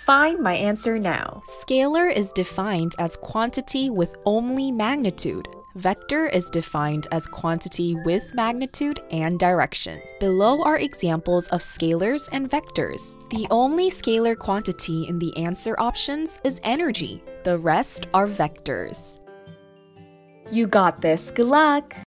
Find my answer now. Scalar is defined as quantity with only magnitude. Vector is defined as quantity with magnitude and direction. Below are examples of scalars and vectors. The only scalar quantity in the answer options is energy. The rest are vectors. You got this. Good luck!